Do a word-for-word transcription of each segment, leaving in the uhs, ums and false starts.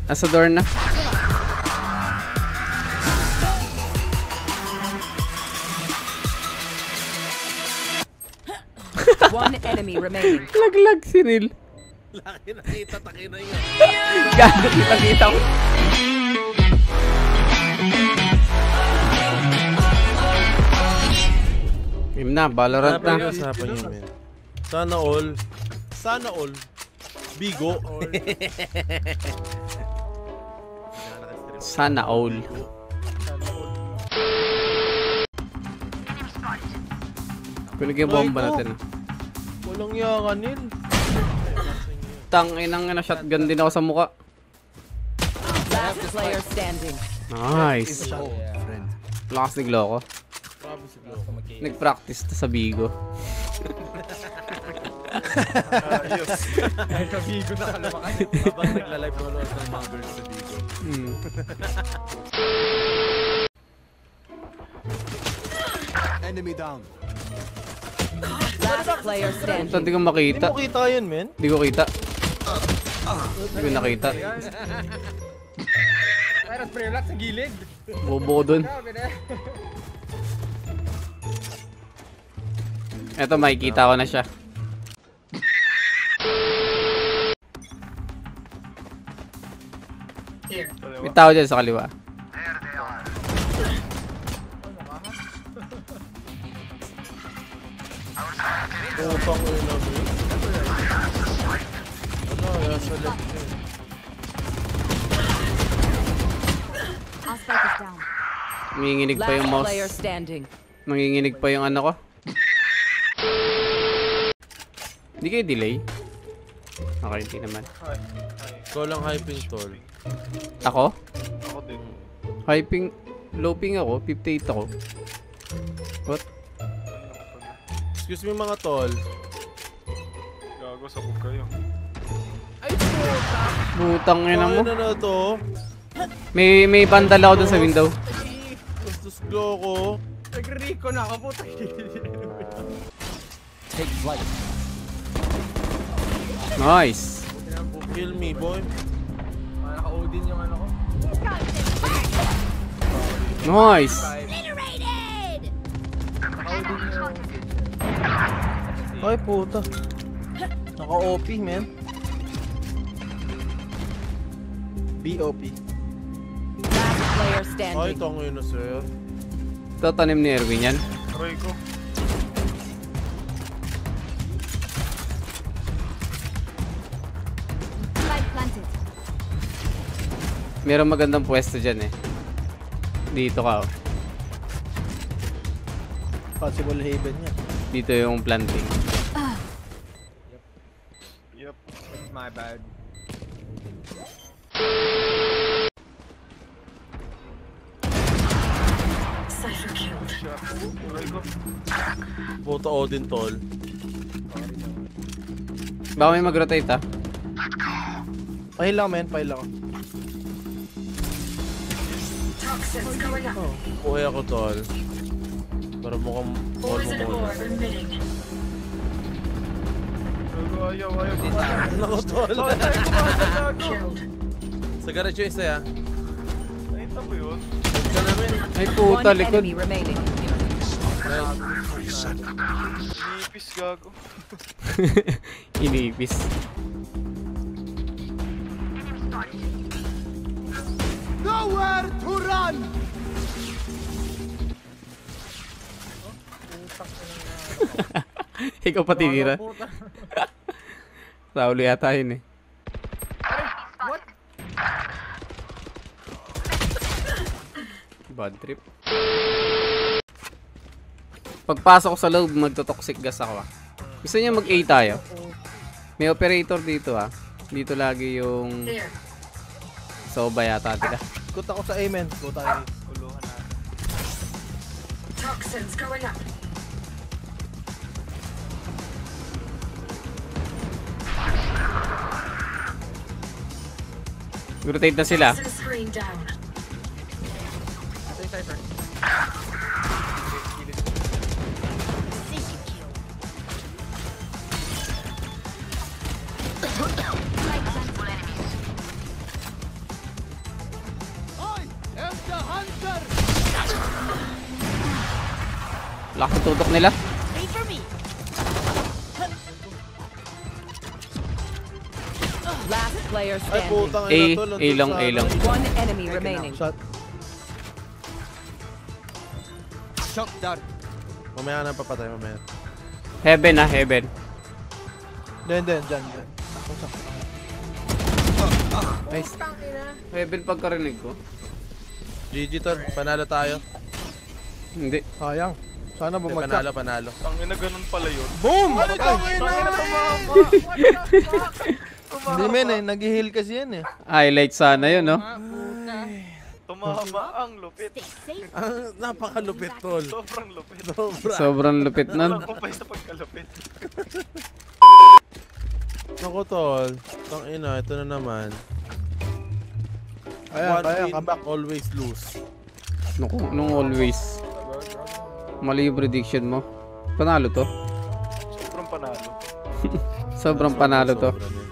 Nasa door na. One enemy remaining. Laglag si Nil. Laki nakita, takin na yun. Gago, kita-kita ko. Game na, Valorant na. Usapan yun, men. Sana all. Sana all. Bigo. Sana all. Kunig yung bomba natin. Walang yakanin. Tangin ang shotgun din ako sa muka. Last player standing. Nice. Lakas ni Gloco. Nag-practice to sa Bigo. Ayos. Ay, sa Bigo na kalabakan. Habang nagla-live followers ng mga girls sa Bigo. Hmm. Enemy down. Last player standing. Hindi ko makita. Hindi mo kita yun, men. Hindi ko kita. Hindi ko nakita. Pero spray lot sa gilid. Bobo ko dun. Eto, makikita ko na siya. May tao dyan sa kaliwa. Putang ko yun namin. Ano, kaya sa left yun. Manginginig pa yung Last mouse. player standing. Manginginig pa yung ano ko. Hindi kayo delay? Okay, hindi naman. Ikaw lang hyping, tol. Ako? Ako din. Hyping, low ping ako, fifty-eight ako. What? Excuse me mga tol. Gago, sabog kayo. Butang ina mo. Ano na to? May may bandal ako dun sa window. Bastos Gloco. Nag-Rico na ako, puta. Take flight. Nice. Kill me, boy. Naka-Odin yung ano ko. Nice. Ay, puta. Naka-O P, man. B O P. Last player Ay, standing. tango yun na, sir. Ito, tanim ni Erwin yan. Aray ko. Meron magandang pwesto dyan eh. Dito ka oh. Possible haven niya. Dito yung planting. Yep. My bad. Aray ko. Puta Odin, tol. Baka may mag-rotate ah. Pahil lang, men. Pahil lang. Oh, buhay ako, tol. Para mukhang all mo muna. Ayaw, ayaw. Nako, tol. Oh, tayo kumakas, gago. Sa garage yung isa, ya. Nakita mo yun? Ka namin. Ay puta, One likod. enemy remaining. Ipis, gago. Inipis. Nowhere to run. Ikaw pa tinira. Raulo yata yun eh. What? Bad trip. Pagpasok ko sa loob, magto-toxic gas ako ah. Gusto niya mag-A tayo. May operator dito ah. Dito lagi yung Soba yata tila. Ikot ako sa amen. Go tayo. Kuluhan natin. Toxins going up. Rotate na sila. Toxin screen down. Ito yung cypher. Lakas ng tutok nila. Last player Ay, standing. putang A, ina tol. A lang, A lang. One enemy remaining. Shot. Shock dart. Mamaya ka na papatay, mamaya. Heaven ah, heaven. Diyan, diyan, diyan. diyan. Nice. Heaven pagkarinig ko. G G tol, panalo tayo. Hindi. Sayang. Sana Hindi, bumagsak. panalo, panalo. Ang ina ganun pala yun. Boom! Ano Patay. ina tumama? Hindi men eh, nag-heal kasi yan eh. Highlight sana yun, no? Tumama ang lupit. Ah, napakalupit tol. Sobrang lupit. Sobra. Sobrang lupit nun. Walang kumpay sa pagkalupit. Naku tol, tang ina, ito na naman. Ayan, One ayan, win, come back. always lose. Naku, nung always. Mali yung prediction mo. Panalo to. Sobrang panalo. Sobrang panalo to. Sobra na.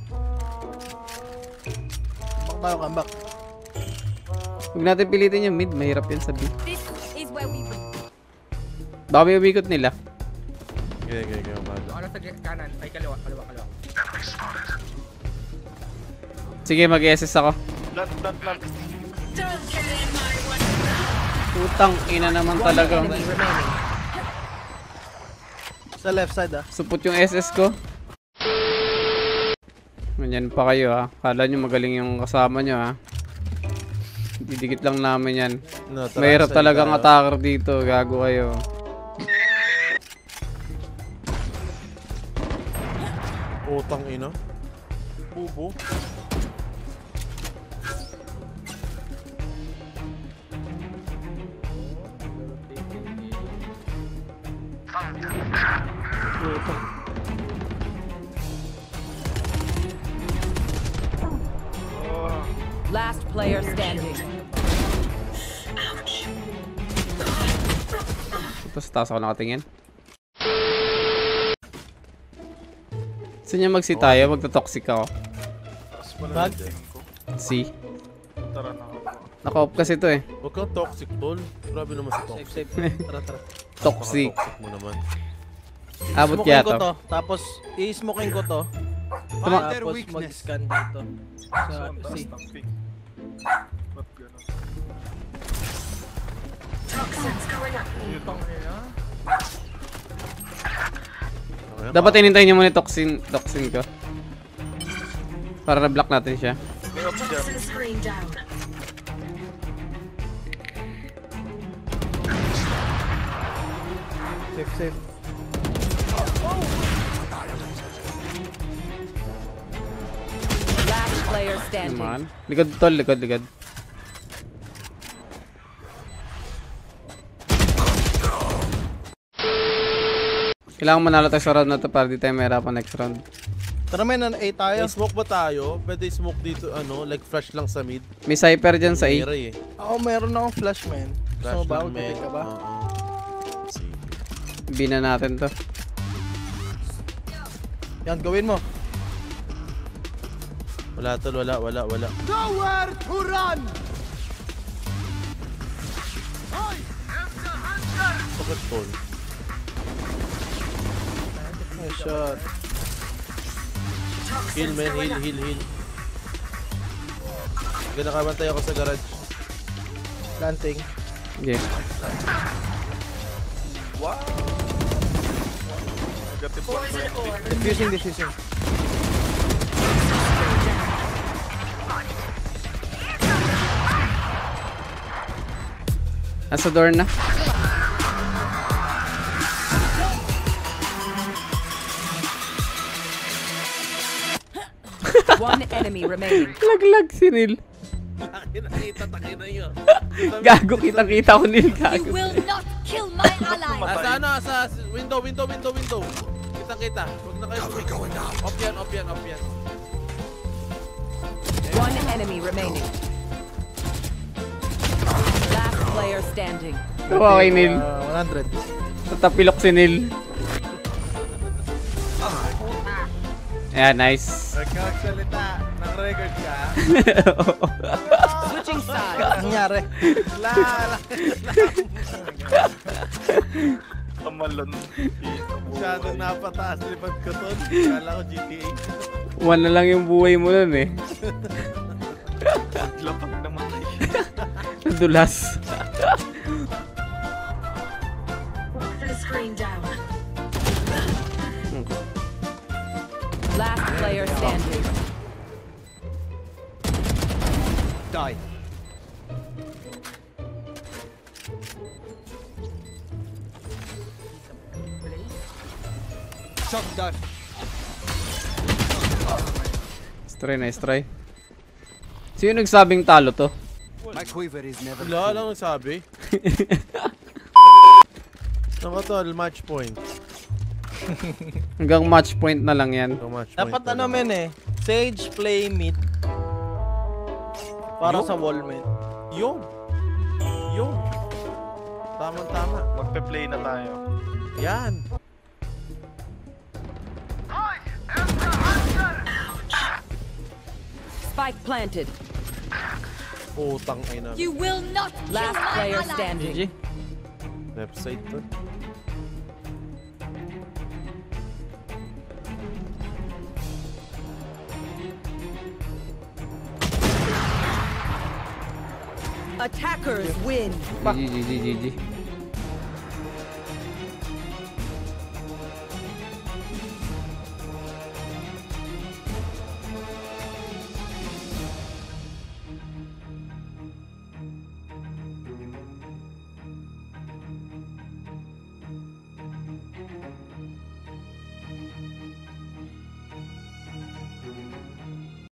Come back tayo, come back. Huwag natin pilitin yung mid. Mahirap yan sa B. This is where we win. Baka may umikot nila. Okay, okay, okay, umaga. Ano sa kanan? Ay, kaliwa, kaliwa, kaliwa. Sige, mag-S S ako. Plant, plant, plant. Putang ina naman One talaga. enemy remaining. Sa left side ah. Supot yung S S ko. Ganyan pa kayo ha. Kala nyo magaling yung kasama nyo ha. Didikit lang namin yan. No, tara, Mahirap side talagang tayo. attacker dito. Gago kayo. Utang ina. Bubo. Last player standing. Ito sa taas ako nakatingin. Gusto niya mag-C tayo, magta-toxic ako. Tapos pala Bag? na din ko. C. Tara na ako. Naka-off kasi to eh. Huwag kang toxic tol. Grabe naman si Safe, toxic. safe. Tara, tara. Toxic. Toxic mo naman. Abot Smoking kaya ko to. to. Tapos, i-smoking ko to. Tama. Find their Tapos weakness. mag-scan dito. Sa So, ang taas C. ng ping. Ba't ganun? Putang ina. Okay, Dapat inintayin niyo muna yung toxin, toxin ko. Para na-block natin siya. May ops dyan. Safe, safe. Last player standing. Naman. Likod tol, likod, likod. Kailangan manalo tayo sa round na to para di tayo mahirapan next round. Tara men, A tayo. May smoke ba tayo? Pwede smoke dito, ano, like flash lang sa mid. May cypher dyan sa A. Meron eh. Ako meron akong flash man. Flash So, ba? lang, men. Pwede ka ba? Oo. Sige. B na natin to. Yan, gawin mo. Wala tol, wala, wala, wala. Nowhere to run. Bakit tol? Nice shot. Heal man, heal, heal, heal. Sige, nakabantay ako sa garage. Planting. Okay. Wow! Negative one twenty. Diffusing, diffusing. Nasa door na. One enemy remaining. Laglag si Nil. Nakita, takina yun. Gago, kitang-kita ko Nil. Gago. will not kill my ally. Asa ano, sa window, window, window, window. Kita, kita. Huwag na kayo. Off yan, off yan, off yan. One enemy remaining. Last player standing. Tawa kay Nil. Uh, one hundred. Tatapilok si Nil. Ayan, nice. Nagkaksalita. Nang-record ka. Switching sides. Ano nangyari? La, la, Kamalon. Masyadong napataas lipad ko to. Kala ko G T A. One na lang yung buhay mo nun eh. Lapag namatay. Nadulas. Toxin screen down. Last player standing. Die. Shock dart. Nice try, nice try. Sino nagsabing talo to? My quiver is never Wala lang nagsabi. Naka tol, match point. Hanggang match point na lang yan. Naka match Dapat point ano na lang. men eh. Sage play mid. Para Yung? sa wall men. Yung. Yung. Tama-tama. Magpe-play na tayo. Yan. Spike planted. Utang ay na. You will not. Last player standing. G G. Left side to. Attackers win. G G, G G, G G.